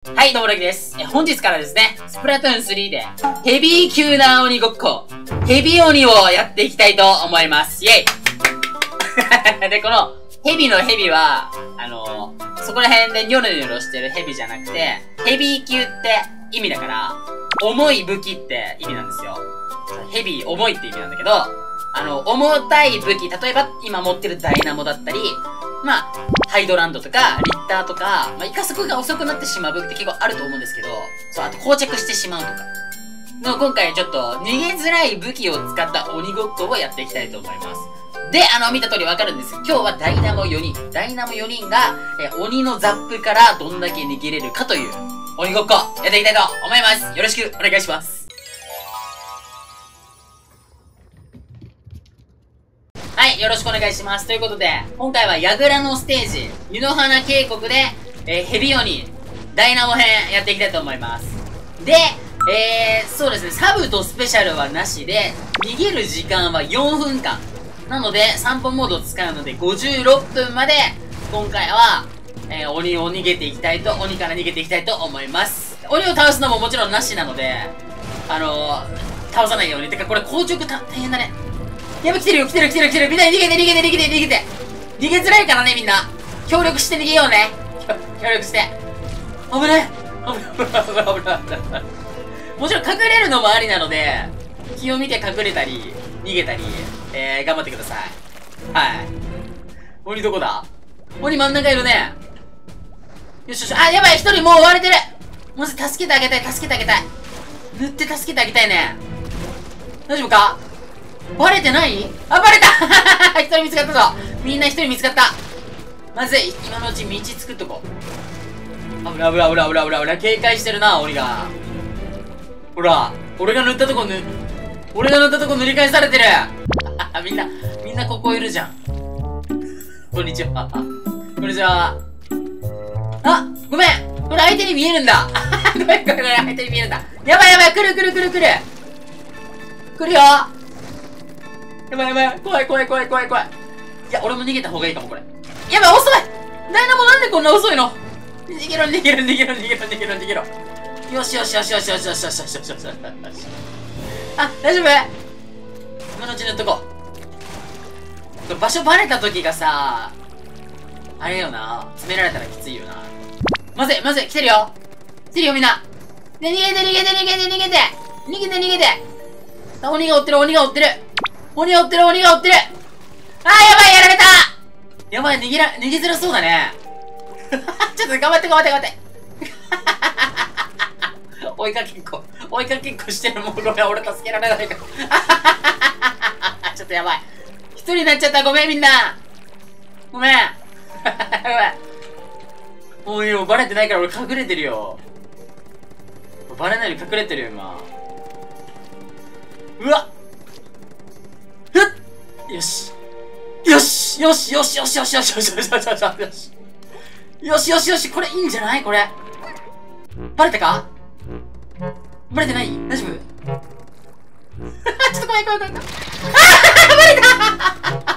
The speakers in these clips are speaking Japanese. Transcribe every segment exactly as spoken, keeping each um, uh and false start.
はい、どうもラキです。え、本日からですね、スプラトゥーンスリーで、ヘビー級な鬼ごっこ、ヘビ鬼をやっていきたいと思います。イェイで、この、ヘビのヘビは、あのー、そこら辺でニョロニョロしてるヘビじゃなくて、ヘビー級って意味だから、重い武器って意味なんですよ。ヘビー、重いって意味なんだけど、あの、重たい武器、例えば今持ってるダイナモだったり、まあ、ハイドランドとか、リッターとか、まあ、イカ速が遅くなってしまう武器って結構あると思うんですけど、そう、あと膠着してしまうとか。の、今回ちょっと逃げづらい武器を使った鬼ごっこをやっていきたいと思います。で、あの、見た通りわかるんです。今日はダイナモよにん。ダイナモよにんが、え、鬼のザップからどんだけ逃げれるかという、鬼ごっこ、やっていきたいと思います。よろしくお願いします。はい、よろしくお願いします。ということで、今回は矢倉のステージ、湯の花渓谷で、えー、ヘビ鬼、ダイナモ編やっていきたいと思います。で、えー、そうですね、サブとスペシャルはなしで、逃げる時間はよんぷんかん。なので、散歩モードを使うので、ごじゅうろっぷんまで、今回は、えー、鬼を逃げていきたいと、鬼から逃げていきたいと思います。鬼を倒すのももちろんなしなので、あのー、倒さないように。てか、これ、硬直大変だね。やば、来てるよ、来てる、来てる、来てる。みんな逃げて、逃げて、逃げて、逃げて。逃げづらいからね、みんな。協力して逃げようね。協力して。危ない。危ない、危ない、危ない、危ない。もちろん隠れるのもありなので、気を見て隠れたり、逃げたり、えー、頑張ってください。はい。鬼どこだ？鬼真ん中いるね。よしよし。あ、やばい、一人もう追われてる。まず助けてあげたい、助けてあげたい。塗って助けてあげたいね。大丈夫か？バレてない？あ、バレた一人見つかったぞ。みんな一人見つかった。まずい、今のうち道作っとこう。危ない危ない危ない危ない危ない危ない。警戒してるな、鬼が。ほら、俺が塗ったとこ塗、俺が塗ったとこ塗り返されてるみんな、みんなここいるじゃん。こんにちは。こんにちは。あ、ごめん。これ相手に見えるんだ。ごめんごめんごめん、相手に見えるんだ。やばいやばい、来る来る来る来る。来るよ。やばいやばい、怖い怖い怖い怖い怖い。いや、俺も逃げた方がいいかも、これ。やばい、遅い。ダイナモなんでこんな遅いの？逃げろ逃げろ逃げろ逃げろ逃げろ逃げろ。よしよしよしよしよしよしよしよしよしよしよし。あ、大丈夫？今のうち塗っとこう。場所バレた時がさ、あれよな、詰められたらきついよな。まずいまずい、来てるよ。来てるよみんな。ね、逃げて逃げて逃げて逃げて逃げて逃げて。鬼が追ってる鬼が追ってる。鬼が追ってる鬼が追ってる。あー、やばい、やられた。やばい、逃げら、逃げづらそうだね。ちょっと頑張って頑張って頑張って。追いかけっこ、追いかけっこしてる。もうごめん、俺助けられないから。ちょっとやばい。一人になっちゃった。ごめんみんな。ごめん。もういいよ、バレてないから俺隠れてるよ。バレないように隠れてるよ、今。うわっふっよしよしよしよしよしよしよしよしよしよしよしよしよしよしよし、これいいんじゃない？これバレたか？バレてない？大丈夫？ちょっと怖い怖い怖い怖い。あー、バレた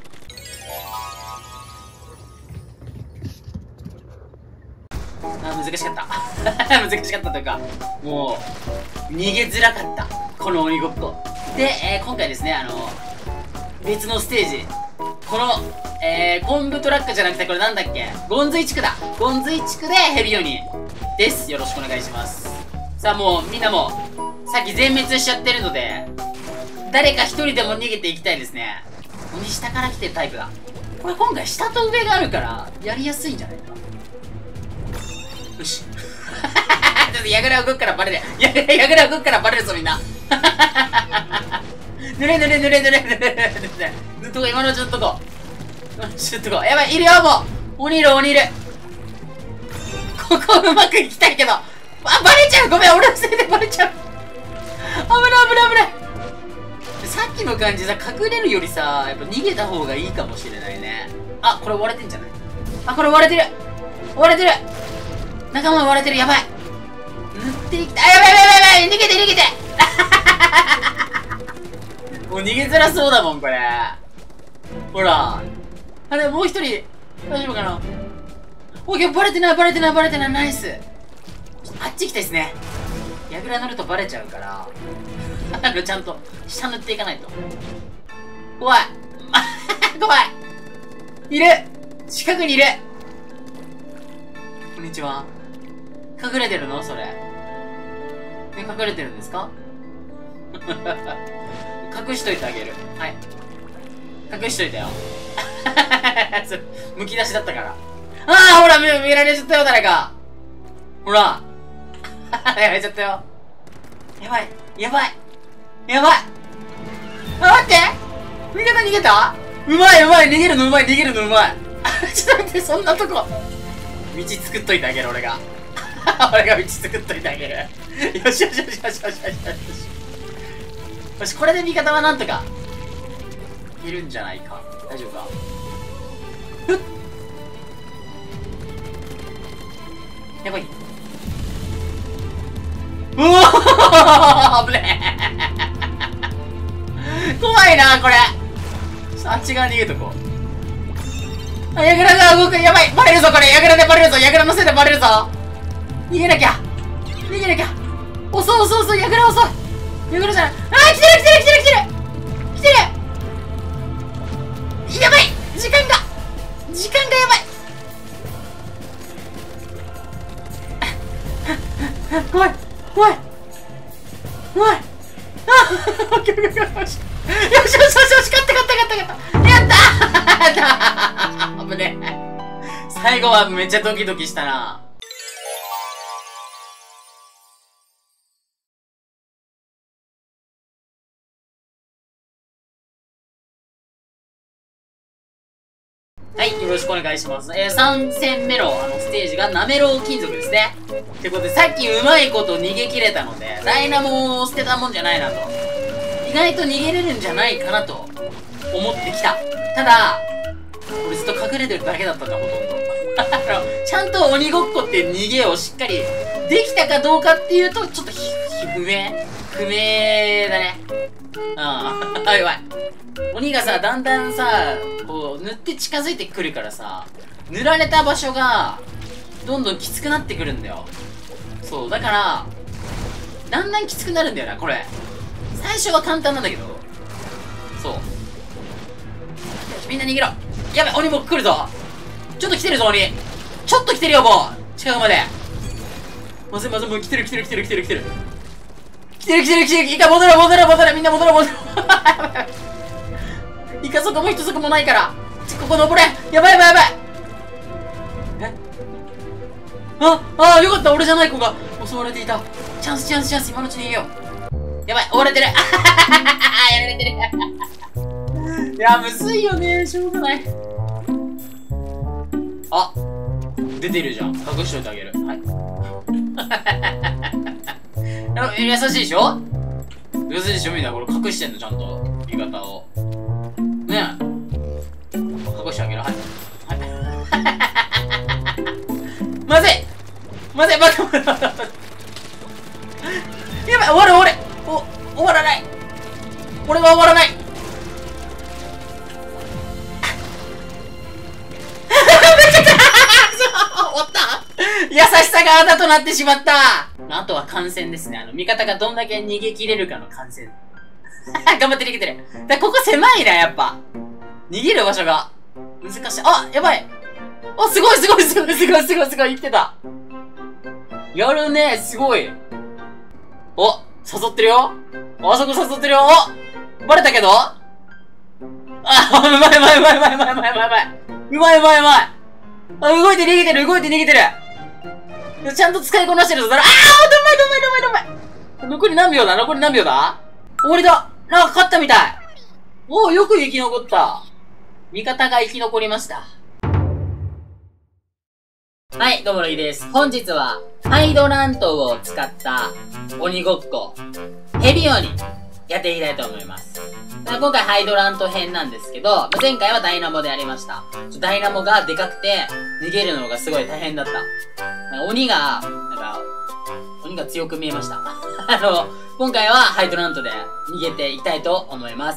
あ、難しかった難しかったというか、もう逃げづらかったこの鬼ごっこで、えー、今回ですね、あの別のステージ、この、えー、昆布トラックじゃなくて、これなんだっけ、ゴンズイ地区だ。ゴンズイ地区でヘビ鬼です。よろしくお願いします。さあ、もうみんなもさっき全滅しちゃってるので、誰か一人でも逃げていきたいですね。鬼下から来てるタイプだ。これ今回下と上があるからやりやすいんじゃないかな。よしちょっと矢倉動くからバレる。矢倉動くからバレるぞみんな。ぬれぬれぬれぬれぬれぬれぬれぬっとこ、今のうちぬっとこちょっとこやばい、いるよ。もう鬼いる鬼いる。ここうまくいきたいけど、あ、バレちゃう。ごめん、俺のせいでバレちゃう。危ない危ない危ない。さっきの感じさ、隠れるよりさ、やっぱ逃げた方がいいかもしれないね。あ、これ割れてんじゃない？あ、これ割れてる割れてる。仲間割れてる。やばい、塗っていきたい。あ、やばいやばいやばい、逃げて逃げてもう逃げづらそうだもん、これ。ほら。あれ、もう一人、大丈夫かな？オッケー、バレてない、バレてない、バレてない、ナイス。 あっち行きたいですね。矢倉塗るとバレちゃうから、あの、ちゃんと、下塗っていかないと。怖い怖いいる近くにいるこんにちは。隠れてるのそれ。え、隠れてるんですか隠しといてあげる。はい。隠しといたよ。むき出しだったから。ああほら見、見られちゃったよ、誰か。ほら。やられちゃったよ。やばい。やばい。やばい。あ、待って味方逃げたうまいうまい逃げるのうまい逃げるのうまいちょっと待って、そんなとこ。道作っといてあげる、俺が。俺が道作っといてあげる。よしよしよしよしよしよしよし。よし、これで味方はなんとか。いるんじゃないか。大丈夫か。ふっ。やばい。うおー危ねえ怖いな、これ。あっち側に逃げとこう。あ、ヤグラが動く。やばい。バレるぞ、これ。ヤグラでバレるぞ。ヤグラのせいでバレるぞ。逃げなきゃ。逃げなきゃ。遅い遅い遅い。ヤグラ遅い。ヤグラじゃない。あー、来てる来てる来てる来てる来てる。やばい。時間が。時間がやばい。怖い。怖い。怖い。あオッケーオッケーオッケー。よしよしよしよし、勝った勝った勝った勝った。やったー危ねえ。最後はめっちゃドキドキしたな。はい、よろしくお願いします。えー、さん戦目のあのステージがなめろう金属ですね。ってことで、さっきうまいこと逃げ切れたので、ダイナモを捨てたもんじゃないなと。意外と逃げれるんじゃないかなと思ってきた。ただ、俺ずっと隠れてるだけだったんだ、ほとんど。あの、ちゃんと鬼ごっこって逃げをしっかりできたかどうかっていうと、ちょっとひ、ひ、不明不明だね。うん。あ、やばい。鬼がさ、だんだんさ、こう、塗って近づいてくるからさ、塗られた場所が、どんどんきつくなってくるんだよ。そう、だから、だんだんきつくなるんだよな、これ。最初は簡単なんだけど。そう。みんな逃げろ。やばい、鬼僕来るぞ。ちょっと来てるぞ、鬼。ちょっと来てるよ、もう。近くまで。まずいまずい、もう来てる来てる来てる来てる来てる。来てる来てる来てる。いいか、戻れ戻れ戻れ。みんな戻れ戻れ。いかそこも一足もないから。ちょ、ここ登れ。やばいやばいやばい。えあ、ああ、よかった。俺じゃない子が襲われていた。チャンスチャンスチャンス。今のうちに逃げよう。やばい、追われてる。あはははやられてる。いや、むずいよね。しょうがない。あ、出てるじゃん。隠しといてあげる。はい。優しいでしょ優しいでしょみんな。これ隠してんの、ちゃんと。味方を。ねえ。隠してあげる。はい。はい。まずいまずい、待って待って待って。やばい、終わる終わる。お、終わらない。俺は終わらない。終わった。優しさがあだとなってしまった。あとは感染ですね。あの、味方がどんだけ逃げ切れるかの感染。頑張って逃げてる。だここ狭いな、やっぱ。逃げる場所が。難しい。あ、やばい。あ、すごいすごいすごいすごいすごいすごい。生きてた。やるね、すごい。お、誘ってるよ。あそこ誘ってるよ。お、バレたけどあ、うまいうまいうまいうまいうまいうまいうまいうまい。うまいうまいうまい。あ、動いて逃げてる、動いて逃げてる。ちゃんと使いこなしてるぞ。あー、どんまいどんまいどんまいどんまい。残り何秒だ残り何秒だ終わりだ。なんか勝ったみたい。おー、よく生き残った。味方が生き残りました。はい、どうも、ルイです。本日は、ハイドラントを使った鬼ごっこ、ヘビ鬼、やっていきたいと思います。今回ハイドラント編なんですけど、前回はダイナモでやりました。ダイナモがでかくて、逃げるのがすごい大変だった。鬼が、なんか、鬼が強く見えました。あの、今回はハイドラントで逃げていきたいと思います。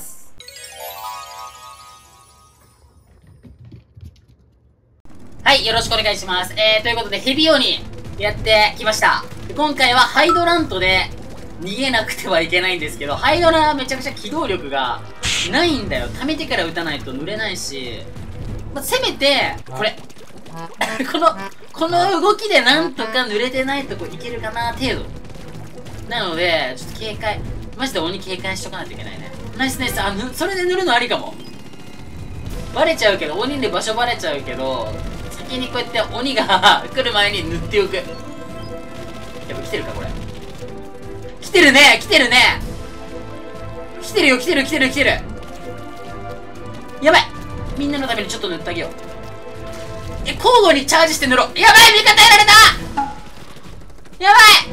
はい、よろしくお願いします。えー、ということで、ヘビ鬼、 やってきました。今回はハイドラントで逃げなくてはいけないんですけど、ハイドラはめちゃくちゃ機動力がないんだよ。溜めてから撃たないと濡れないし、まあ、せめて、これ。この、この動きでなんとか濡れてないとこいけるかな程度。なので、ちょっと警戒。マジで鬼警戒しとかないといけないね。ナイスナイス。あ、それで塗るのありかも。バレちゃうけど、鬼で場所バレちゃうけど、先にこうやって鬼が来る前に塗っておく。やっぱ来てるか、これ。来てるね来てるね来てるよ来てる来てる来てるやばいみんなのためにちょっと塗ってあげよう。え、交互にチャージして塗ろう。やばい味方やられたやばい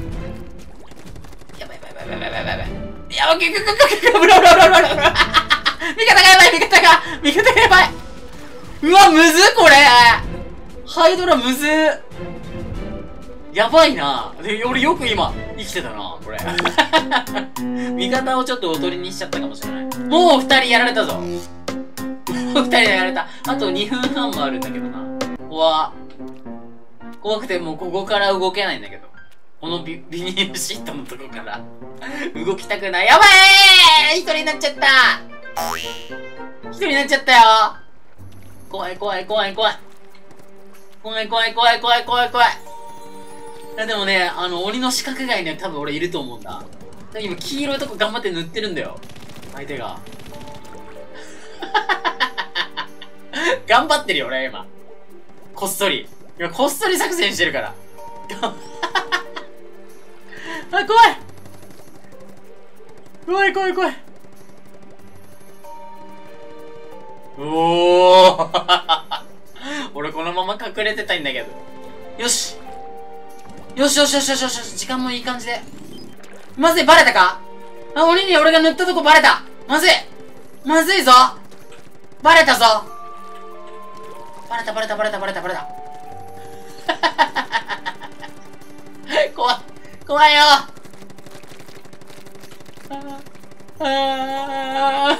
やばいやばいやばいやばいやばいやばいやばいやばいやばいやばい味方がやばい味方が味方がやばいうわむずっこれハイドラむずっやばいなで俺よく今生きてたなこれ味方をちょっとおとりにしちゃったかもしれない。もう二人やられたぞ。もう二人やられた。あとにふんはんもあるんだけどな。怖怖くてもうここから動けないんだけど。このビビニールシートのとこから動きたくない。やばい一人になっちゃった一人になっちゃったよ。怖い怖い怖い怖い怖い怖い怖い怖い怖い怖い。いやでもね、あの、鬼の四角街には多分俺いると思うんだ。今、黄色いとこ頑張って塗ってるんだよ。相手が。頑張ってるよ、俺今。こっそり。今、こっそり作戦してるから。あ、怖い怖い怖い怖い。おー俺このまま隠れてたいんだけど。よしよしよしよしよしよし、時間もいい感じで。まずい、バレたかあ、鬼に俺が塗ったとこバレた。まずいまずいぞバレたぞバレたバレたバレたバレたバレた怖い怖いよあ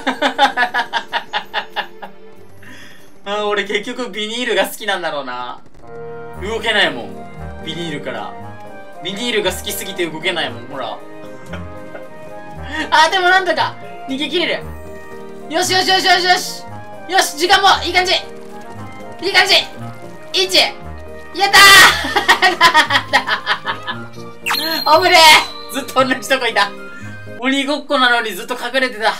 あ俺結局ビニールが好きなんだろうな。動けないもんビニールからビニールが好きすぎて動けないもんほらあでもなんとか逃げ切れる。よしよしよしよしよしよし時間もいい感じいい感じいちやったー危ねえずっと同じとこいた。鬼ごっこなのにずっと隠れてた。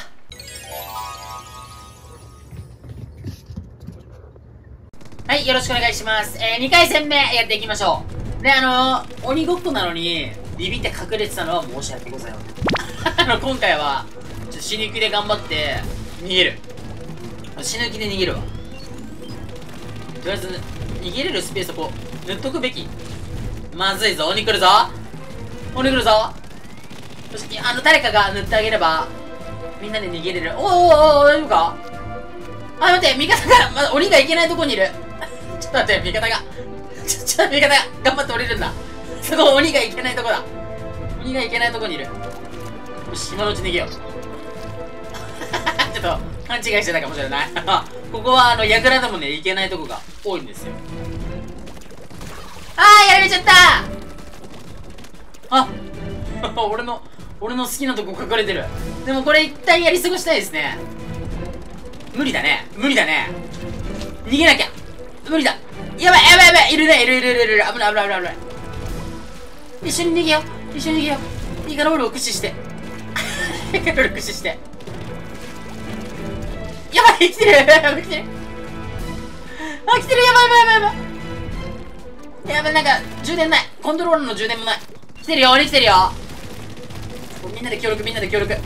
はい、よろしくお願いします。えー、にかい戦目やっていきましょう。で、あのー、鬼ごっこなのに、ビビって隠れてたのは申し訳ございません。あの、今回は、ちょっと死ぬ気で頑張って、逃げる。死ぬ気で逃げるわ。とりあえず、逃げれるスペースをこう、塗っとくべき。まずいぞ、鬼来るぞ鬼来るぞよし、あの、誰かが塗ってあげれば、みんなで逃げれる。おーおーおー大丈夫かあ、待って、味方が、まだ鬼がいけないとこにいる。ちょっと待って、味方が。ちょ、ちょっと味方が頑張って降りるんだ。そこ鬼がいけないとこだ。鬼がいけないとこにいる。よし、今のうち逃げよう。ちょっと、勘違いしてたかもしれない。ここは、あの、櫓でもね、いけないとこが多いんですよ。あー、やられちゃったあ俺の、俺の好きなとこ隠れてる。でもこれ一旦やり過ごしたいですね。無理だね。無理だね。逃げなきゃ。無理だ。やばいやばいやばい。いるね。いるいるいるいる。危ない危ない危ない危ない。一緒に逃げよう。一緒に逃げよう。いいからロールを駆使して。いいからロール駆使して。やばい来てるやばい来てる。あ、来てるやばいやばいやばいやばい。やばいなんか、充電ない。コントローラーの充電もない。来てるよ。俺来てるよ。みんなで協力みんなで協力。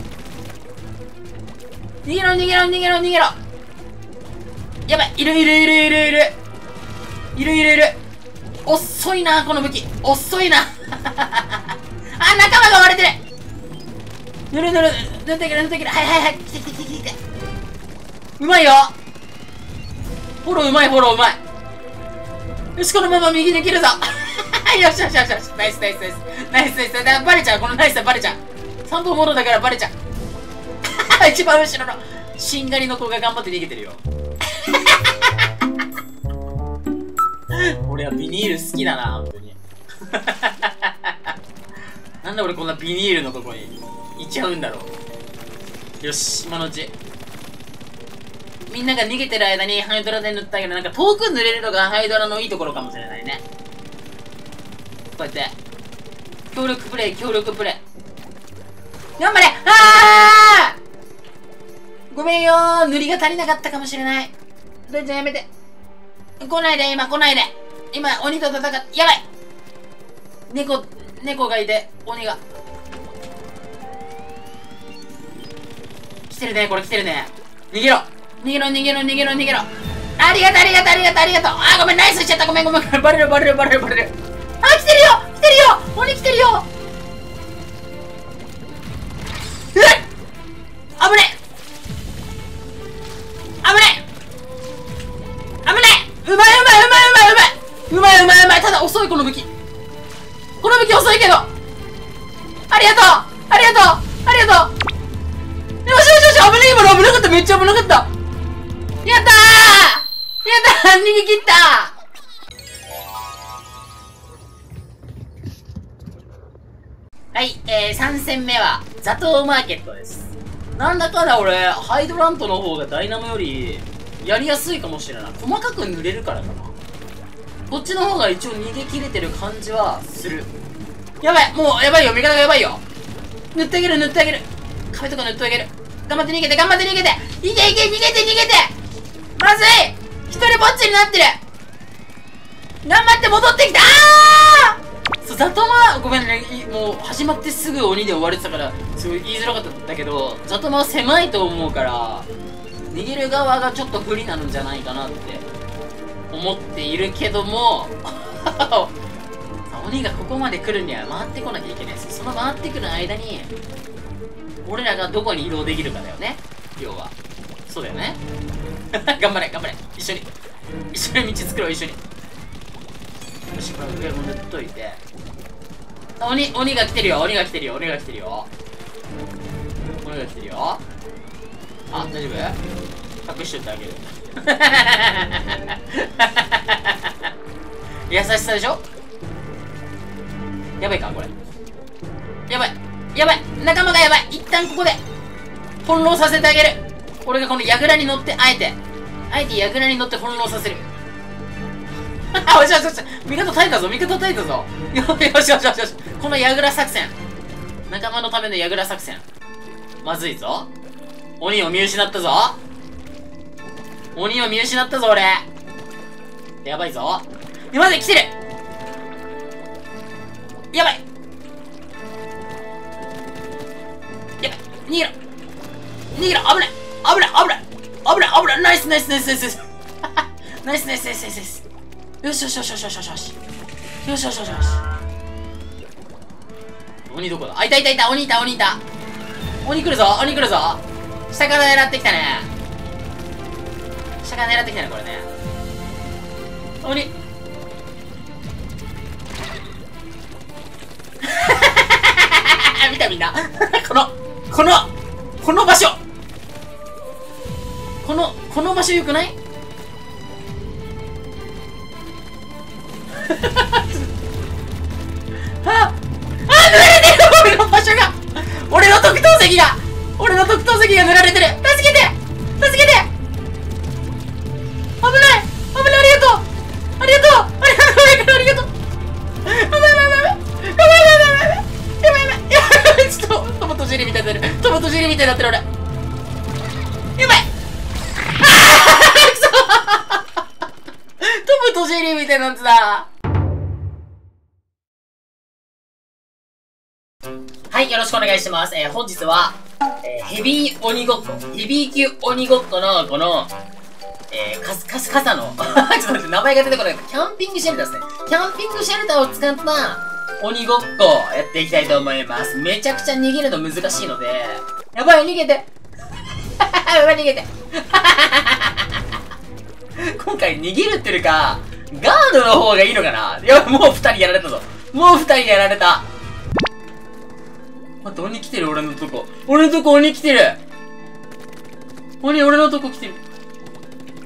逃げろ逃げろ逃げろ逃げろ。やばいいるいるいるいるいるいるいるいる。遅いなこの武器遅いなあ仲間が割れてる。ぬるぬる塗ってくる塗ってくる。はいはいはい来て来て来て来て。うまいよフォローうまいフォローうまい。よしこのまま右で切るぞよしよしよしよしナイスナイスナイスナイスナイスナイス。バレちゃうこのナイスはバレちゃう。さんぷんものだからバレちゃう一番後ろのしんがりの子が頑張って逃げてるよ俺はビニール好きだな本当になんで俺こんなビニールのとこに行っちゃうんだろう。よし、今のうち。みんなが逃げてる間にハイドラで塗ったけど、なんか遠く塗れるのがハイドラのいいところかもしれないね。こうやって。協力プレイ、協力プレイ。頑張れ。あーごめんよー。塗りが足りなかったかもしれない。どいちゃんやめて。来ないで、今来ないで。今、鬼と戦っ、やばい。猫、猫がいて、鬼が。来てるね、これ来てるね。逃げろ逃げろ逃げろ逃げろ逃げろ。ありがとうありがとうありがとうありがとう。あーごめん、ナイスしちゃった。ごめんごめん。バレるバレるバレるバレる。あー来てるよ来てるよ鬼来てるよ。えっ危ね危ね危ねうまいうまいうまいうまいうまいうまいうまいうまい。ただ遅い、この武器。この武器遅いけど。ありがとうありがとうありがとう。よしよしよし、危ねえ。今の危なかった。めっちゃ危なかった。やったーやったー逃げ切った。はい、えー、さん戦目は、ザトウマーケットです。なんだかんだ俺、ハイドラントの方がダイナモより、やりやすいかもしれない。細かく塗れるからかな。こっちの方が一応逃げ切れてる感じはする。やばいもう、やばいよ味方がやばいよ。塗ってあげる塗ってあげる。壁とか塗ってあげる。頑張って逃げて頑張って逃げて。いけいけ逃げて逃げて。まずい一人ぼっちになってる。頑張って戻ってきた。あーそう、ザトマ、ごめんね。もう始まってすぐ鬼で終われてたから、すごい言いづらかったんだけど、ザトマは狭いと思うから、逃げる側がちょっと不利なんじゃないかなって思っているけども、鬼がここまで来るには回ってこなきゃいけないです。その回ってくる間に、俺らがどこに移動できるかだよね。要は。そうだよね。頑張れ、頑張れ。一緒に。一緒に道作ろう、一緒に。よし、これ上も塗っといて。鬼、鬼が来てるよ、鬼が来てるよ、鬼が来てるよ。鬼が来てるよ。あ、大丈夫？隠しといてあげる。優しさでしょ？やばいかこれ。やばいやばい仲間がやばい。一旦ここで翻弄させてあげる。俺がこの櫓に乗って、あえてあえて櫓に乗って翻弄させる。あ、よしよしよし、味方耐えたぞ味方耐えたぞ。よしよしよしよし、この櫓作戦、仲間のための櫓作戦、まずいぞ。鬼を見失ったぞ。鬼を見失ったぞ俺。やばいぞ。やばい来てる。やばいやばい逃げろ逃げろ。危ない危ない危ない危ない危ない。ナイスナイスナイスナイスナイスナイスナイスナイスナイス。よしよしよしよしよしよしよしよしよしよしよし。鬼どこだ。あ、いたいたいた。鬼いた鬼いた。鬼来るぞ鬼来るぞ。下から狙ってきたね。下から狙ってきたねこれね。鬼見たみんなこのこのこの場所、このこの場所よくない？ああ、塗られてる。俺の場所が、俺の特等席が俺の特等席が塗られてる。助けて助けて。危ない危ない。ありがとうありがとうありがとうありがとう。やばいやばいやばいやばいやばいやばいやばいやばい。ちょっとトマトジェリーみたいになってる。トマトジェリーみたいになってる俺。やばい。ああくそトマトジェリーみたいになってた。はい、よろしくお願いします。えー、本日は、えー、ヘビー鬼ごっこ、ヘビー級鬼ごっこの、この、えー、かす、かす、傘の、ちょっと待って、名前が出てこない。キャンピングシェルターですね。キャンピングシェルターを使った鬼ごっこをやっていきたいと思います。めちゃくちゃ逃げるの難しいので、やばい、逃げてやばい、逃げて今回逃げるっていうか、ガードの方がいいのかな。やばい、もう二人やられたぞ。もう二人やられた。待って、鬼来てる、俺のとこ。俺のとこ鬼来てる。鬼、俺のとこ来てる。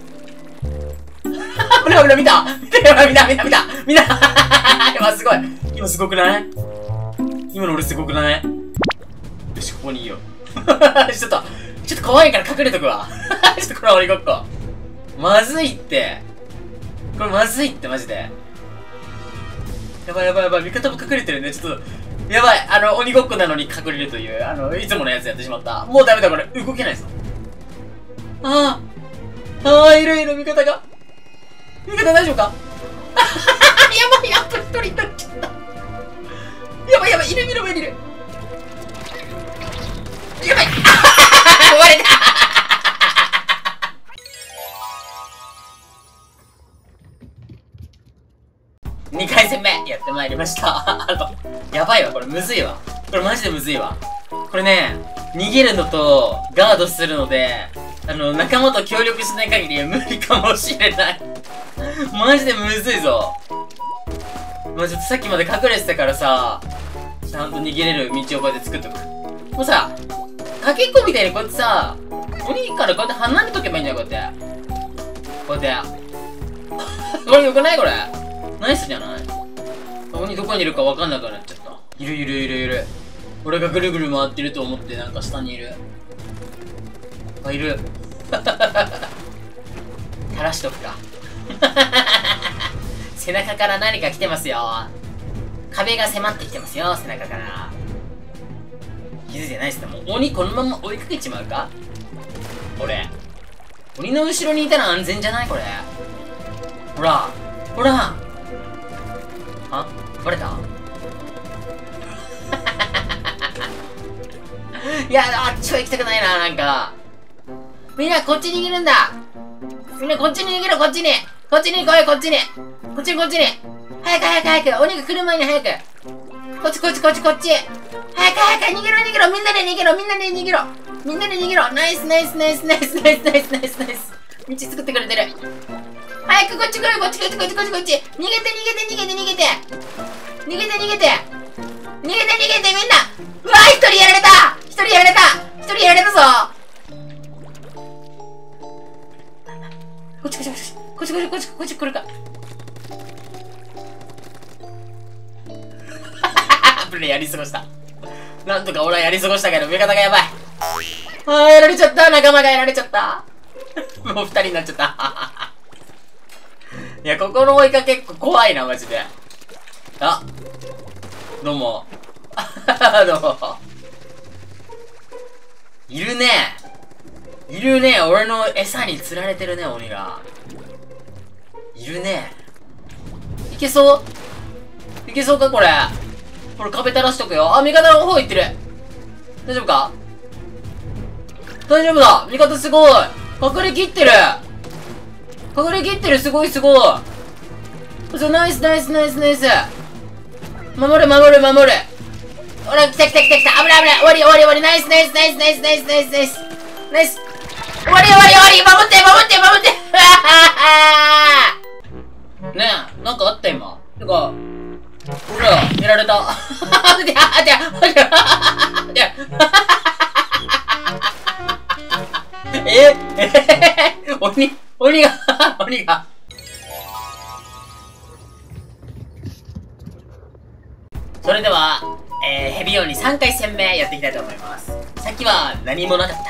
危ない危ない、見た見た見た見た見た見たやばい、すごい。 今すごくない？今の俺すごくない？よし、ここにいよう。ちょっと、ちょっと怖いから隠れとくわ。ちょっとこれ鬼ごっこ。まずいって。これまずいって、マジで。やばいやばいやばい、味方も隠れてるね。ちょっと、やばい。あの、鬼ごっこなのに隠れるという、あの、いつものやつやってしまった。もうダメだ、これ。動けないぞ。ああ。ああ、いるいる、味方が。味方大丈夫か？やばい、やっぱ一人になっちゃった。やばいやばい、いるいるいるいる。やばい割れたにかい戦目やってまいりました。あの、やばいわ、これむずいわ。これマジでむずいわ。これね、逃げるのとガードするので、あの、仲間と協力しない限り無理かもしれない。マジでむずいぞ。まあ、ちょっとさっきまで隠れてたからさ、ちゃんと逃げれる道をこうやって作っとく。もうさ、かけっこみたいにこうやってさ、鬼からこうやって離れとけばいいんだよ、こうやって。こうやって。これよくないこれ。ナイスじゃない？鬼どこにいるかわかんなくなっちゃった。いるいるいるいる。俺がぐるぐる回ってると思ってなんか下にいる。あ、いる。垂らしとくか。背中から何か来てますよ。壁が迫ってきてますよ、背中から。気づいてないっすね。もう鬼このまま追いかけちまうか？俺。鬼の後ろにいたら安全じゃないこれ。ほら。ほら。あ？バレた？いや、あっちは行きたくないな、なんか。みんなこっちに逃げるんだ。みんなこっちに逃げろ、こっちに。こっちに来い、こっちに。こっちに、こっちに。早く早く早く。鬼が来る前に早く。こっちこっちこっちこっち。早く早く逃げろ逃げろ。みんなで逃げろみんなで逃げろ。みんなで逃げろ。ナイスナイスナイスナイスナイスナイスナイスナイス。道作ってくれてる。早くこっち来いこっちこっちこっちこっちこっち。逃げて逃げて逃げて逃げて。逃げて逃げて。逃げて逃げてみんな。うわー一人やられた一人やられた一人やられたぞ。こっちこっちこっちこっちこっちこっちこっち来るか。プレイやり過ごした。なんとか俺はやり過ごしたけど味方がやばい。あーやられちゃった。仲間がやられちゃった。もう二人になっちゃった。いやここの追いかけ結構怖いなマジで。あどうも。どうも。いるね。いるね。俺の餌に釣られてるね、鬼が。いるね。いけそういけそうか、これ。これ壁垂らしとくよ。あ、味方の方行ってる。大丈夫か？大丈夫だ。味方すごい。隠れきってる。隠れきってる。すごいすごい。ナイスナイスナイスナイス。守る守る守る。ほら、来た来た来た来た。危ない危ない。終わり終わり終わり。ナイスナイスナイスナイスナイスナイスナイス。ナイス。終わり終わり終わり。守って守って守って。ねえ、なんかあった今。てか、ほら、やられた。待って、待って、待って、待って。ええ鬼、鬼が、鬼が。それでは、えー、ヘビ鬼さんかい戦目やっていきたいと思います。さっきは何もなかった。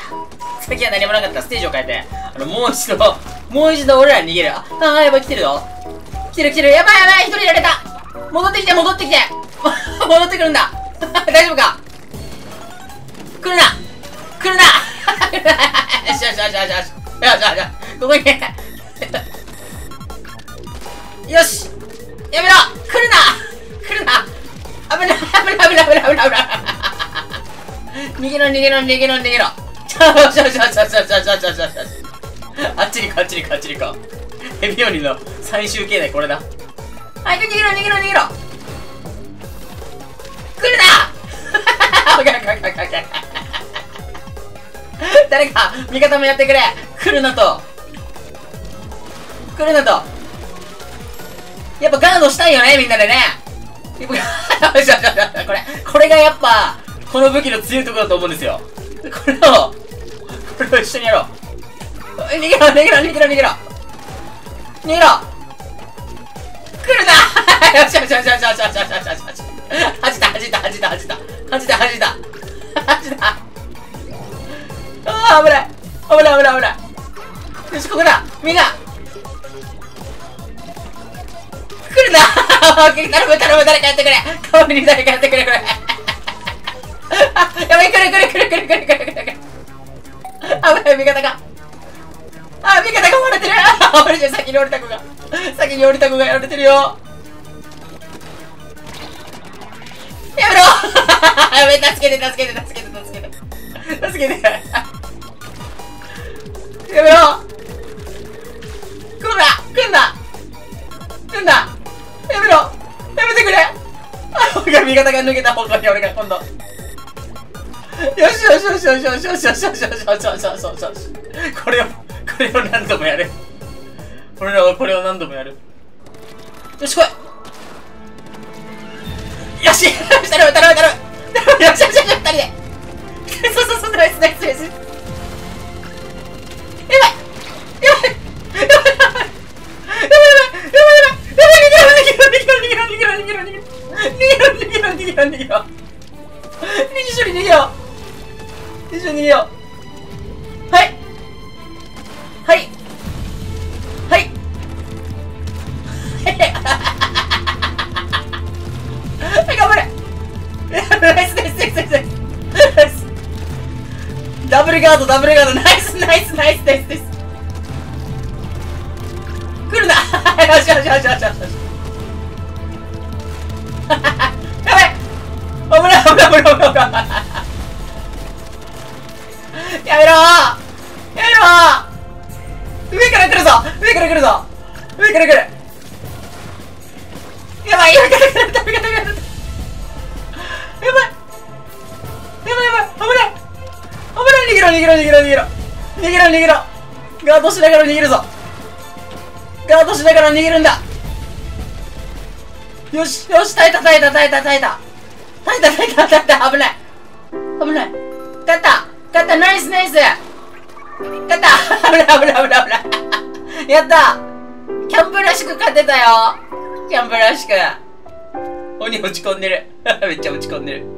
さっきは何もなかった。ステージを変えて、あの、もう一度、もう一度俺ら逃げる。あ、あー、やばい、来てるよ。来てる来てる。やばいやばい、一人やられた。戻ってきて、戻ってきて。戻ってくるんだ。大丈夫か？来るな来るな。よしよしよしよしよし。よしよしよし。ここに。よしやめろ来るな来るな危ない危ない危ない危ない危ない危ない逃げろ逃げろ逃げろ逃げろちょちょちょちょちょちょちょちょちょちょあっちに行こうあっちに行こうあっちに行こうヘビ鬼の最終形態これだ早く逃げろ逃げろ逃げろ来るなオッケーオッケーオッケーオッケー誰か味方もやってくれ来るなと来るなとやっぱガードしたいよねみんなでねこれこれがやっぱこの武器の強いところだと思うんですよこれをこれを一緒にやろう逃げろ逃げろ逃げろ逃げろ逃げろ来るなよしよしよしよしよしよしよしよしよしはじた、はじた、はじた、はじた。はじた、はじた。はじた。ああ、危ない。危ない、危ない、危ない。よし、ここだ。みんな。来るな。頼む、頼む、誰かやってくれ。代わりに誰かやってくれ、これ。やばい、来る、来る、来る、来る、来る、来る、来る、来る。危ない、味方が。あ、味方が割れてる。あ、折れてる、先に降りた子が。先に降りた子がやられてるよ。やめろ。やめ、助けて、助けて、助けて、助けて。助けて。やめろ。来んな、来んな。来んな。やめろ。やめてくれ。あ、俺が味方が抜けた方向に俺が今度。よしよしよしよしよしよしよしよしよしよしよしよしよしよし。これを、これを何度もやる。俺らはこれを何度もやる。よし、来い。よし、頼む、頼む、頼む。よしよしよし、二人で。そうそうそう、ナイスナイスナイス。やばい。やばい。やばい。やばい。やばい。やばい。やばい。やばい。やばい。逃げろ、逃げろ、逃げろ、逃げろ、逃げろ、逃げろ。逃げろ、逃げろ、逃げろ。逃げろ、逃げろ。逃げろ。一緒に逃げよう。一緒に逃げよう。はい。はい。はい。頑張れ。ナイスナイスナイスナイスナイス。ダブルガード、ダブルガード。ナイスナイスナイスナイスナイス。来るな。よしよしよしよしよし。やばい。危ない危ない危ない危ない危ない。やめろー。やめろー。上から来るぞ。上から来るぞ。上から来る。やばい、上から来る。上から来る。やばい。やばいやばい。危ない。危ない。逃げろ逃げろ逃げろ逃げろ。逃げろ逃げろ。ガードしながら逃げるぞ。ガードしながら逃げるんだ。よしよし、耐えた耐えた耐えた耐えた耐えた耐えた耐えた。危ない危ない。勝った勝った。ナイスナイス。勝った。危ない危ない危ない危ない。やった。キャンプらしく勝てたよ。キャンプらしく。鬼落ち込んでる。めっちゃ落ち込んでる。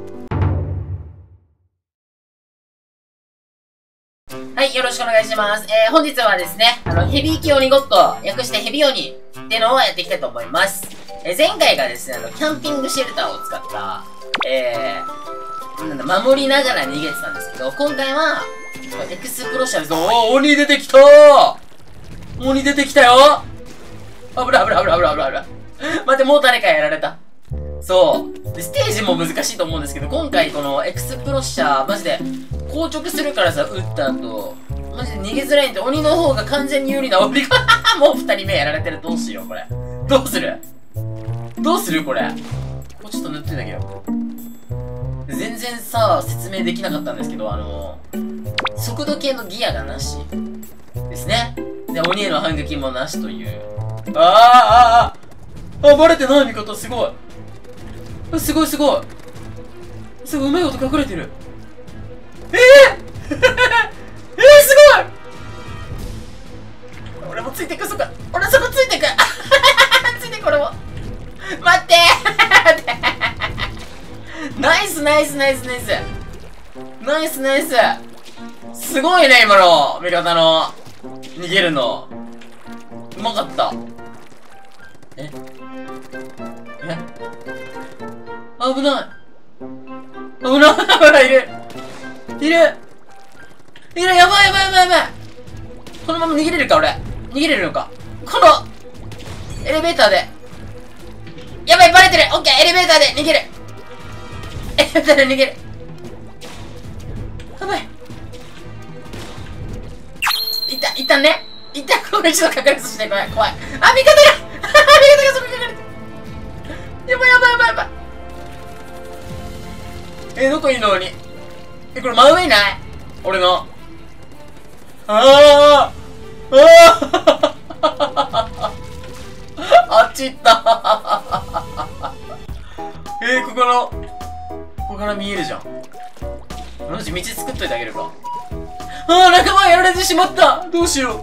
はい、よろしくお願いします。えー、本日はですね、あの、ヘビーキ鬼ゴッド、略してヘビ鬼っていうのをやっていきたいと思います。えー、前回がですね、あの、キャンピングシェルターを使った、えー、なんだ、守りながら逃げてたんですけど、今回は、エクスプロッシャーです。おー、鬼出てきたー。鬼出てきたよ。危ない危ない危ない危ない危ない危ない。待って、もう誰かやられた。そう。で、ステージも難しいと思うんですけど、今回このエクスプロッシャー、マジで、硬直するからさ、撃った後、マジで逃げづらいんで、鬼の方が完全に有利な鬼が、もう二人目やられてる。どうしよう、これ。どうするどうするこれ。もうちょっと塗ってんだけど。全然さ、説明できなかったんですけど、あの、速度計のギアがなし。ですね。で、鬼への反撃もなしという。あーあーあーあ、バレてない味方、すごい。すごいすごい。すごい、うまいこと隠れてる。えー、えー、すごい。俺もついてく、そこ。俺そこついてく。ついてく、俺も。待ってー。ナイスナイスナイスナイス。ナイスナイス。すごいね、今の味方の逃げるの。うまかった。ええ、危ない。危ない。危ない。いる。いる。いる。やばいやばいやばいやばい。このまま逃げれるか、俺。逃げれるのか。この、エレベーターで。やばい、バレてる。オッケー、エレベーターで逃げる。エレベーターで逃げる。やばい。いった、いったね。いった、これ一度隠れさせて、怖い、怖い。あ、味方が味方がそこに隠れてる。やばいやばいやばいやばい。え、どこいるの鬼。え、これ真上いない俺の。あーあああっち行ったえー、ここの、ここから見えるじゃん。マジ道作っといてあげるか。ああ、仲間やられてしまった。どうしよ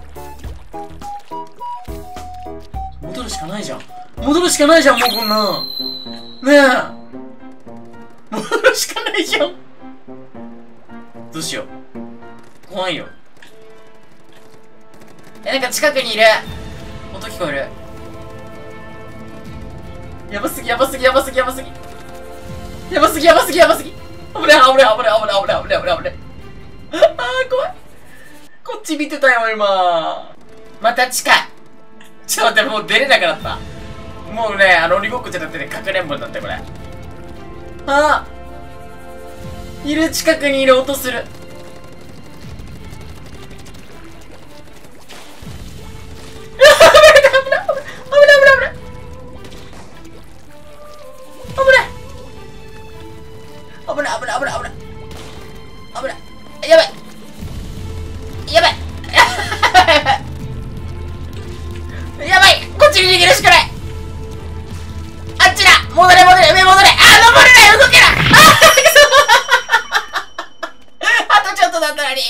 う。戻るしかないじゃん。戻るしかないじゃん、もうこんなん。ねえ。 戻るしかないじゃん。どうしよう。怖いよ。え、なんか近くにいる。音聞こえる。やばすぎ、やばすぎ、やばすぎ、やばすぎ。やばすぎ、やばすぎ、やばすぎ。危ない、危ない、危ない、危ない、危ない、危ない、危ない、危ない。あー、怖い。こっち見てたよ、今。また近い。ちょっと待って、もう出れなくなった。もうね、あの、鬼ごっこじゃなくてね、かくれんぼになって、これ。ああいる、近くにいる音する。危ない危ない危ない危ない危ない危ない危ない危ない危ない危ない危ない危ない危ない危ない危ないやばいやばいやばいこっちに逃げるしかないあっちだ戻れ戻れ上戻れあー登れない動けないあーあとちょっとだったのに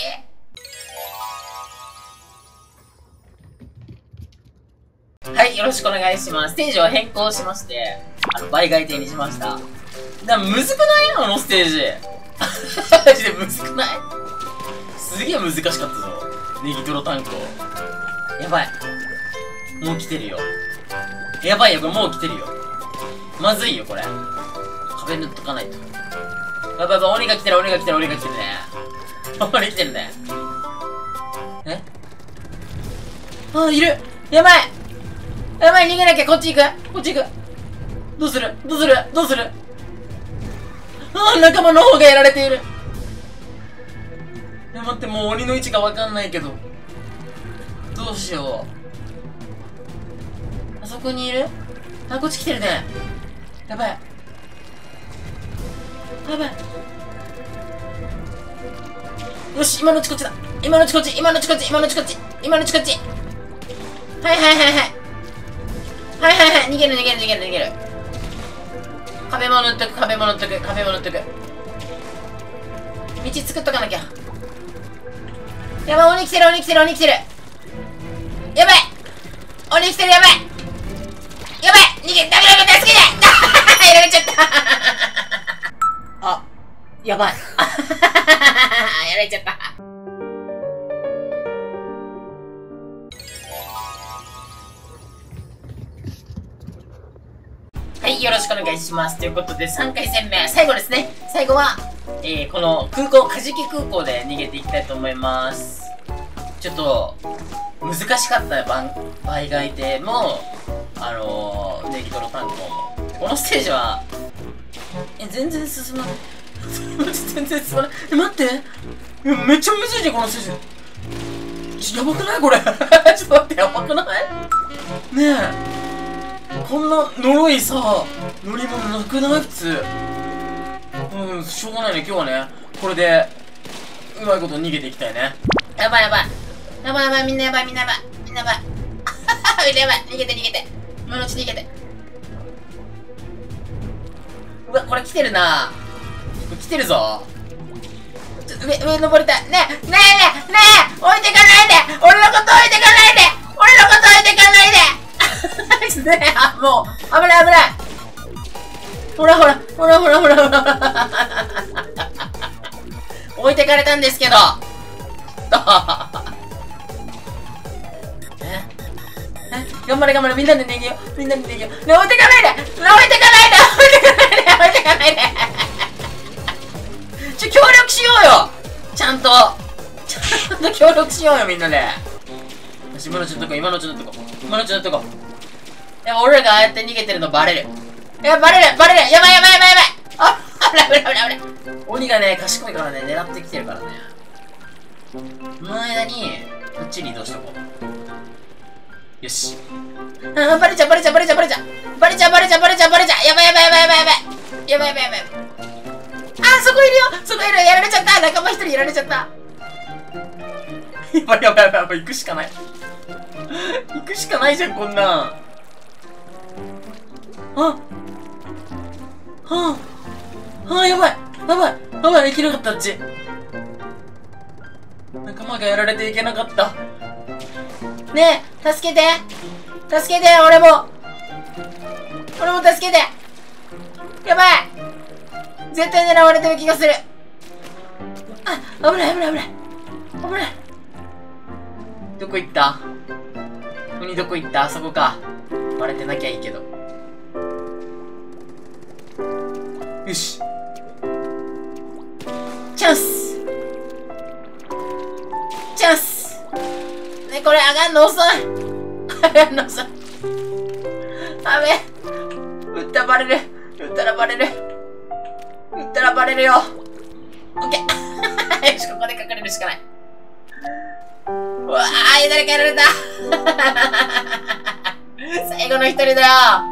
はい、よろしくお願いします。ステージを変更しまして、あの、倍外定にしました。な、むずくないあのステージ。マジでむずくないすげえ難しかったぞ。ネギトロ炭鉱。やばい。もう来てるよ。やばいよ、これもう来てるよ。まずいよ、これ。壁塗っとかないと。やばいやばい、鬼が来てる、鬼が来てる、鬼が来てるね。鬼来てるね。えあ、いるやばいやばい、逃げなきゃ、こっち行くこっち行くどうするどうするどうするああ、仲間の方がやられている。いや、待って、もう鬼の位置がわかんないけど。どうしよう。あそこにいるあ、こっち来てるね。やばい。やばい。よし、今のうちこっちだ。今のうちこっち、今のうちこっち、今のうちこっち、今のうちこっち。はいはいはいはい。はいはいはい、逃げる逃げる逃げる逃げる。壁も塗っとく、壁も塗っとく、壁も塗っとく。道作っとかなきゃ。やばい、鬼来てる、鬼来てる、鬼来てる。やばい鬼来てる、やばいやばい逃げ、ダメダメ、助けてやられちゃったあ、やばいやられちゃったはい、よろしくお願いします。ということで、さんかい戦目、最後ですね。最後は、えー、この空港、カジキ空港で逃げていきたいと思います。ちょっと、難しかった倍倍外定も、あのー、ネギトロ炭鉱も。このステージは、え、全然進まない。全然進まない。え、待って。めっちゃむずいじゃん、このステージ。やばくないこれ。ちょっと待って、やばくないねえ。こんな呪いさ、乗り物なくない普通。うん、しょうがないね、今日はね。これで、うまいこと逃げていきたいね。やばいやばい。やばいやばい、みんなやばい、みんなやばい。みんなやばい。みんなやばい。逃げて逃げて。今のうち逃げて。うわ、これ来てるな。来てるぞ。ちょ、上、上登りたい。ねえ、ねえねえ、ねえ置いてかないで俺のこと置いてかないで俺のこと置いてかないでねえ、あ、もう、危ない危ないほらほら、ほらほらほらほら置いてかれたんですけどええ頑張れ頑張れ、みんなで逃げようみんなで逃げようねえ、置いてかないでねえ、置いてかないで置いてかないで置いてかないでちょ、協力しようよちゃんとちゃんと協力しようよ、みんなでよし、今のうちのとこ、今のうちのとこ今のうちのとこいや、俺らがああやって逃げてるのバレる。いや、バレるバレるやばいやばいやばいやばいあ、危ない危ない危ない危ない鬼がね、賢いからね、狙ってきてるからね。その間に、こっちに移動しとこう。よし。あ、バレちゃうバレちゃうバレちゃうバレちゃうバレちゃうバレちゃうバレちゃうバレちゃうやばいやばいやばいやばいやばいやばいやばいやばいあ、そこいるよそこいるやられちゃった仲間一人やられちゃったやばいやばいやばいやばい行くしかない行くしかないじゃん、こんなん。あはあはあ、やばいやばいやばい、いけなかった、あっち。仲間がやられていけなかった。ねえ、助けて助けて、俺も俺も助けてやばい絶対狙われてる気がする。あ、危ない危ない危ない。危ない。どこ行った？鬼どこ行った？あそこか。バレてなきゃいいけど。よし。チャンスチャンスね、これ上がんの遅い上がんの遅い。ダメ。撃ったらバレる。撃ったらバレる。撃ったらバレるよ。オッケー。よし、ここで隠れるしかない。うわー、誰かやられた。最後の一人だよ。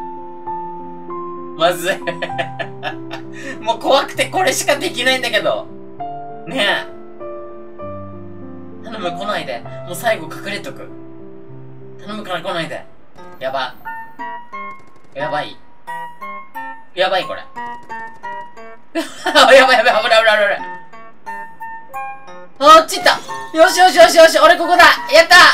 まずい。もう怖くてこれしかできないんだけど。ねえ。頼む、来ないで。もう最後隠れとく。頼むから来ないで。やば。やばい。やばい、これ。やばいやばい、危ない危ない危ない。あっち行った。よしよしよしよし、俺ここだ。やった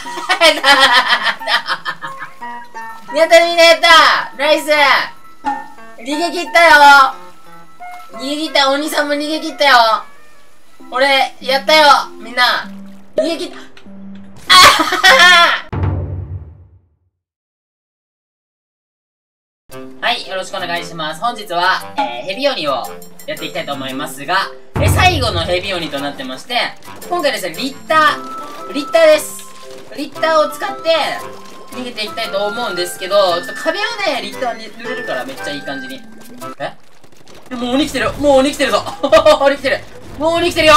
やったみんなやったナイス。逃げ切ったよ。逃げ切った。お兄さんも逃げ切ったよ。俺、やったよ。みんな。逃げ切った。あははい、よろしくお願いします。本日は、えー、ヘビ鬼をやっていきたいと思いますが、えー、最後のヘビ鬼となってまして、今回ですね、リッター、リッターです。リッターを使って逃げていきたいと思うんですけど、ちょっと壁をね、リッターに塗れるからめっちゃいい感じに。えもう鬼来てる。もう鬼来てるぞ。鬼来てる。もう鬼来てるよ。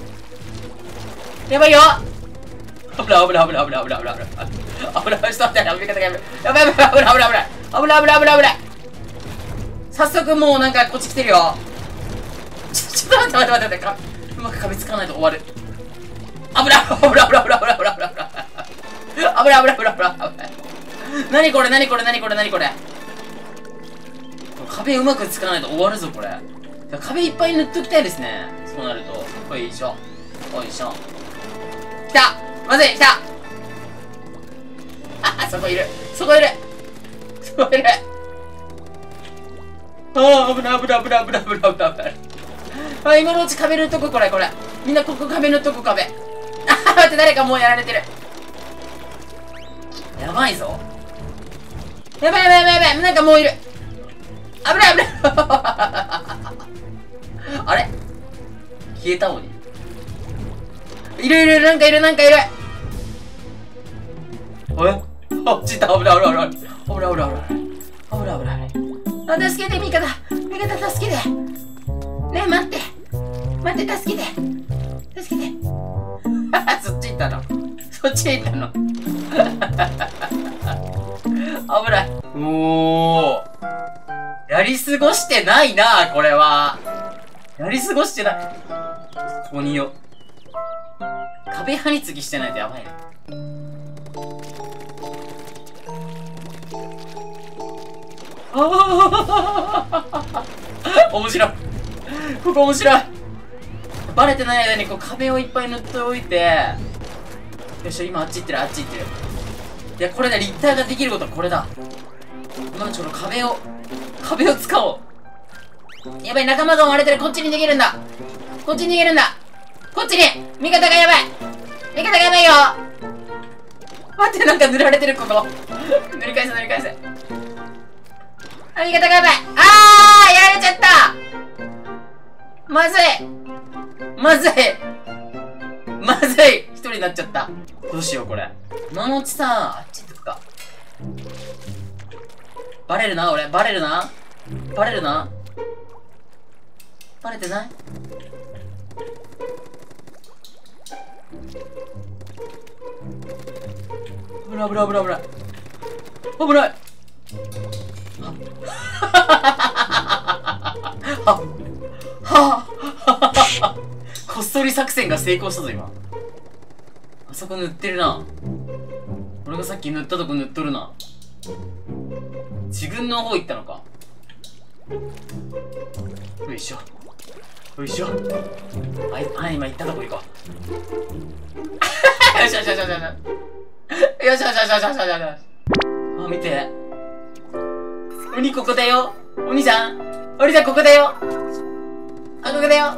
やばいよ。危ない危ない危ない危ない危ない危ない危ない。危ない。ちょっと待って、味方がやばい。やばいやばい危ない危ない危ない。危ない危ない危ない。早速もうなんかこっち来てるよ。ちょ、ちょっと待って待って待って待って。うまく噛みつかないと終わる。危ない危ない危ない危ない危ない危ない危ない危ない危ない危ない危ない。何これ何これ何これ何これ。壁うまくつかないと終わるぞこれ。壁いっぱい塗っときたいですね。そうなると。おいしょ。おいしょ。来た。まずい来た。あ、そこいる。そこいる。そこいる。ああ、危ない危ない危ない危ない危ない危ない危ない。あ、今のうち壁塗っとくこれこれ。みんなここ壁塗っとく壁。あ、待って、誰かもうやられてる。やばいぞ。やばいやばいやばいやばい。なんかもういる。危ない危ない。あれ消えた鬼。いるいる、なんかいるなんかいる。あれあ、ちった。危ない危ない危ない。危ない危ない危ない。危ない危ない。あ、助けて、味方。味方助けて。ねえ、待って。待って、助けて。助けて。そっち行ったの。そっち行ったの。危ない。おー。やり過ごしてないな、これは。やり過ごしてない。ここによ。壁跳ねつぎしてないとやばいな。ああ面白い。ここ面白い。バレてない間にこう壁をいっぱい塗っておいて。よし、今あっち行ってる、あっち行ってる。いや、これね、立体ができることはこれだ。今のちょっと壁を、壁を使おう。やばい、仲間が追われてる。こっちに逃げるんだ。こっちに逃げるんだ。こっちに味方がやばい。味方がやばいよ。待って、なんか塗られてる、ここ。塗り返せ、塗り返せ。あ、味方がやばい。あー、やられちゃった。まずい。まずい。まずい。一人になっちゃった。どうしよう、これ。今のうちさ、あっち行っとくか。バレるな、俺。バレるな。バレるな。バレてない？危ない危ない危ない危ない。危ない。ははこっそり作戦が成功したぞ、今。あそこ塗ってるな。俺がさっき塗ったとこ塗っとるな。自分の方行ったのか。よいしょ。よいしょ。はい、はい、今行ったとこ行こう。よしよしよしよしよし。よしよしよしよしよしよしよし。あ、見て。鬼ここだよ。鬼ちゃん。鬼ちゃんここだよ。 あ、ここだよ。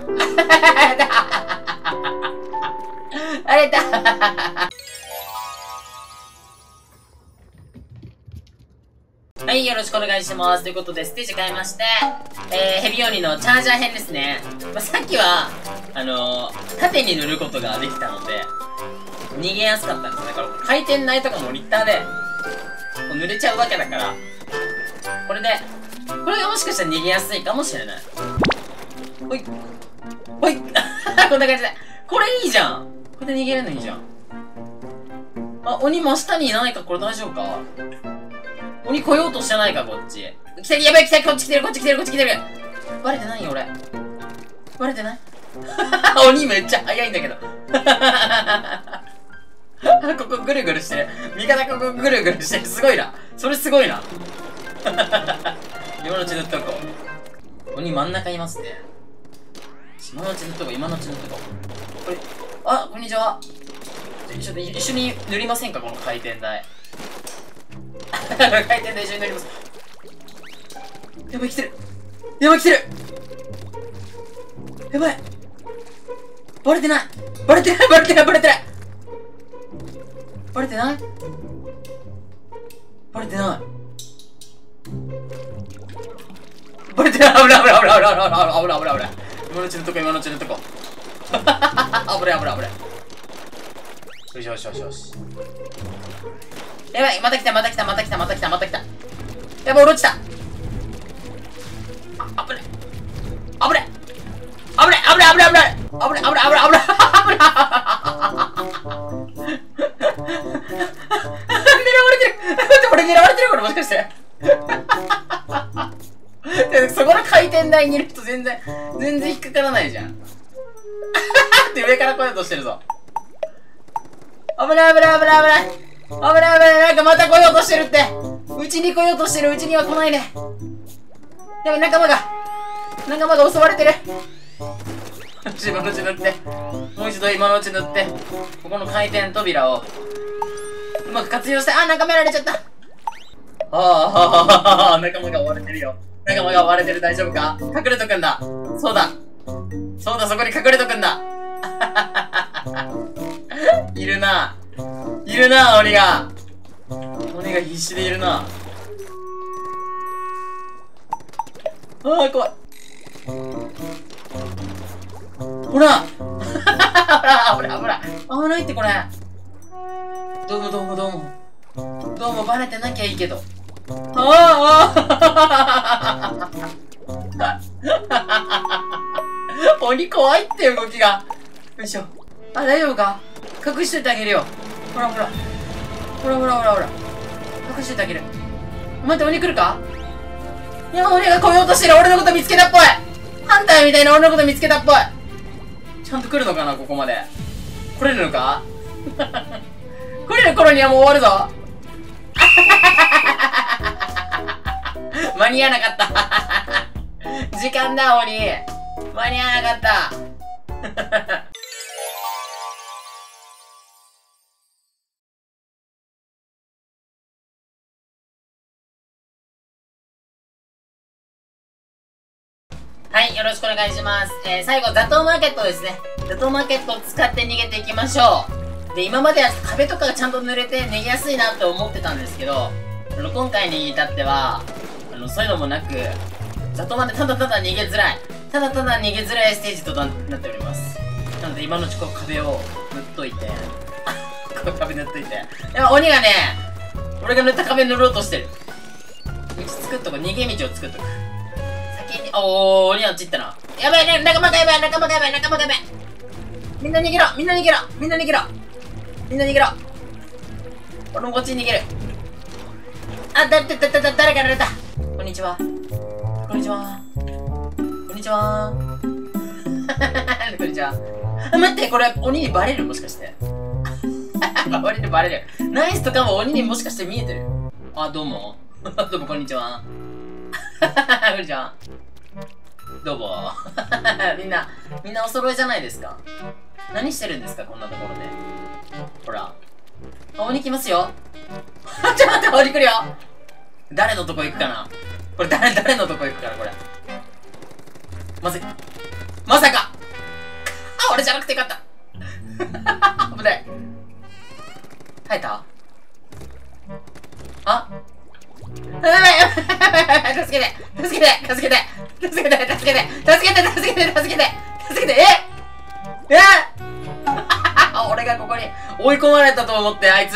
あれだ。はい、よろしくお願いします。ということで、ステージ変えまして、えー、ヘビ鬼のチャージャー編ですね。まあ、さっきは、あのー、縦に塗ることができたので、逃げやすかったんですね。だから、回転台とかもリッターで、こう濡れちゃうわけだから、これで、これがもしかしたら逃げやすいかもしれない。ほい。ほい。こんな感じで。これいいじゃん。これで逃げるのいいじゃん。あ、鬼真下にいないかこれ大丈夫か鬼来ようとしてないかこっち。来てる、やばい、来てる、こっち来てる、こっち来てる、こっち来てる。バレてないよ、俺。バレてない鬼めっちゃ早いんだけど。ここぐるぐるしてる。味方ここぐるぐるしてる。すごいな。それすごいな。今のうち塗っとこう。鬼真ん中いますね。今のうち塗っとこう、今のうち塗っとこう。これ、あ、こんにちは。ちょっと一緒に塗りませんかこの回転台。回転台一緒に塗ります。やばい、来てる。やばい、来てる。やばい。バレてない。バレてない、バレてない、バレてない。バレてないバレてない。バレてない。危ない、危ない、危ない、危ない、危ない、危ない、危ない、危ない。今のうちのとこ、今のうちのとこ。危ない、危ない、危ない。よしよしよしよし。やばい、また来た、また来た、また来た、また来た、また来た。やばい、俺落ちた。あ、危ない。危ない。危ない、危ない、危ない、危ない。危ない、危ない、危ない、危ない。危ない、危ない、危ない。狙われてる。俺狙われてるこれもしかして。そこの回転台にいる人全然、全然引っかからないじゃん。って上から来ようとしてるぞ。危ない、危ない、危ない、危ない。危ない、危ない、なんかまた来ようとしてるって。うちに来ようとしてる、うちには来ないね。やばい、仲間が、仲間が襲われてる。今のうち塗って。もう一度今のうち塗って。ここの回転扉を、うまく活用して、あ、仲間やられちゃった。ああ、仲間が追われてるよ。仲間が追われてる、大丈夫か？隠れとくんだ。そうだ。そうだ、そこに隠れとくんだ。いるな。いるな、鬼が。鬼が必死でいるな。ああ、怖い。ほらほら、危ない、危ない。危ないってこれ。どうもどうもどうも。どうもバレてなきゃいいけど。ああ鬼怖いって動きが。よいしょ。あ、大丈夫か？隠しといてあげるよ。ほらほら。ほらほらほらほら。隠しといてあげる。待って、鬼来るか？いや、鬼が来ようとしてる。俺のこと見つけたっぽい。ハンターみたいな俺のこと見つけたっぽい。ちゃんと来るのかな、ここまで。来れるのか来れる頃にはもう終わるぞ。間に合わなかった。時間だ、鬼。間に合わなかった。はい、よろしくお願いします。えー、最後、打倒マーケットですね。打倒マーケットを使って逃げていきましょう。で、今までは壁とかがちゃんと濡れて逃げやすいなって思ってたんですけど、あの、今回に至っては、あの、そういうのもなく、打倒までただただ逃げづらい。ただただ逃げづらいステージとなっております。なので、今のうちこう壁を塗っといて、こう壁塗っといて。やば、鬼がね、俺が塗った壁塗ろうとしてる。道作っとこう、逃げ道を作っとく。おー、鬼あっち行ったな。やばいね、仲間がやばい、仲間がやばい、仲間がやばい。みんな逃げろ、みんな逃げろ、みんな逃げろ。みんな逃げろ。俺もこっちに逃げる。あ、だ、だ、だ、だ、だ、誰か出た。こんにちは。こんにちは。こんにちは。こんにちは。あ、待って、これ、鬼にバレるもしかして。鬼にバレる。ナイスとかも鬼にもしかして見えてる。あ、どうも。どうも、こんにちは。こんにちは。どうも。みんな、みんなお揃いじゃないですか。何してるんですか、こんなところで。ほら。あ、鬼来ますよ。ちょっと待って、鬼来るよ。誰のとこ行くかな。これ誰、誰のとこ行くかな、これ。まずい。 てよかった。危ない。生えた？あ？やばいやばいやばい、助けて助けて助けて助けて助けて助けて助けて助けて助けて助けて、ええ俺がここに追い込まれたと思って、あいつ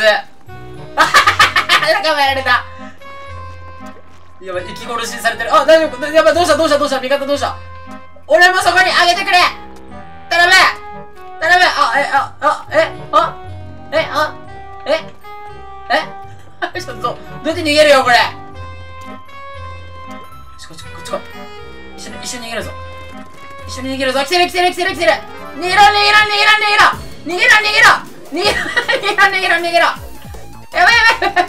仲間やられた。やばい、息殺しにされてる。あ、大丈夫。やばい、どうしたどうしたどうした味方どうした。俺もそこにあげてくれ頼む頼む。あ、え、あ、あ、え、あ、え、あ、え、えちょっと、どうやって逃げるよ、これ。こっちこっちこっち来い。一緒に、一緒に逃げるぞ。一緒に逃げるぞ。来てる来てる来てる来てる。逃げろ逃げろ逃げろ逃げろ逃げろ逃げろ逃げろ逃げろ逃げろ逃げろ。やばいやばい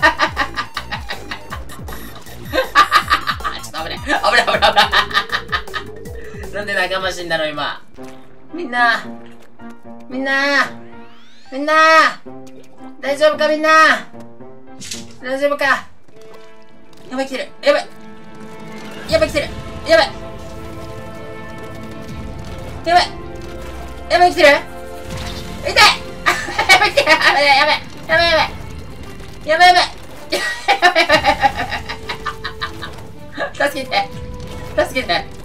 ちょっと危ない危ない危ない危ないなんで仲間死んだの今。みんなみんなみんな大丈夫かみんな大丈夫か。やばい来てる。やばいやばい来てる。やばいやばいやばい来てる。痛いやばい来てる。やばいやばいやばいやばいやばいやばいやばいやばい助けて助けて